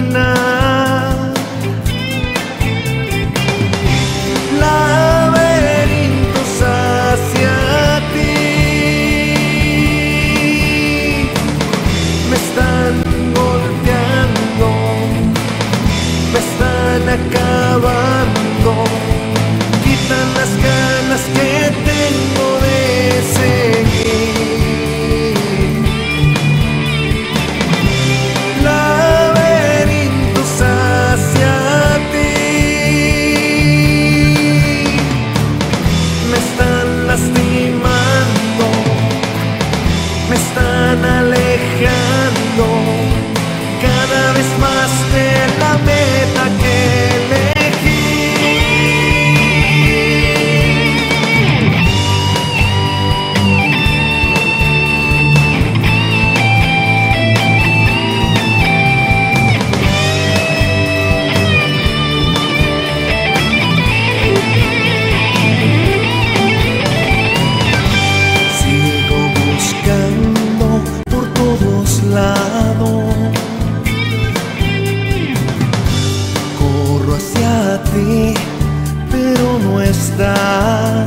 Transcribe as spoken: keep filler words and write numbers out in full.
caminar. Laberintos hacia ti me están golpeando, me están acabando, quitan las ganas que tengo de seguir. Laberintos hacia ti me están lastimando, me están alejando cada vez más de la meta que elegí. Sigo buscando por todos lados, corro hacia ti, pero no estás.